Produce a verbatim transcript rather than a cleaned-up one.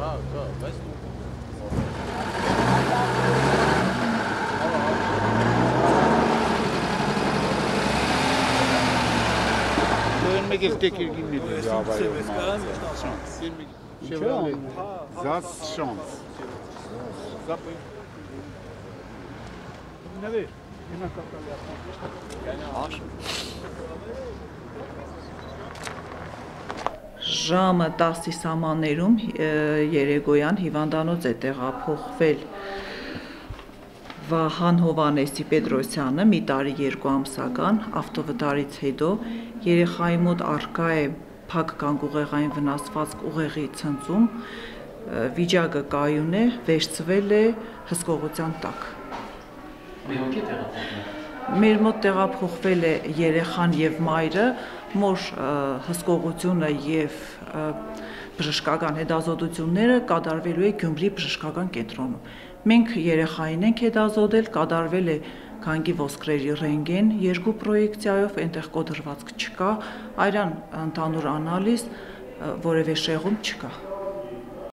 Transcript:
Կա, կա, բայց Մեկ էլ տեկերգինն է հավայով Zas şans. Ժամը տասի սամաններում երեգոյան հիվանդանոց է տեղափոխվել Վահան Հովանեսի Պետրոսյանը մի տարի երկու ամսական ավտովթարից հետո երեխայի մոտ առկա է փակ կանգուղեղային վնասվածք ուղեղի ցնցում, վիճակը կայուն է, վերցվել է հսկողության տակ։ Մեր մոտ տեղափոխվել է երեխան եւ մայրը, մոր հսկողությունը եւ բժշկական հետազոտությունները կատարվելու է Գյումրի բժշկական կենտրոնում։ Մենք երեխային ենք հետազոտել, կատարվել է Գանգի ոսկրերի ռենտգեն, երկու պրոյեկցիայով, այնտեղ կոդրվածք չկա, այրան ընդհանուր անալիզ, որևէ շեղում չկա։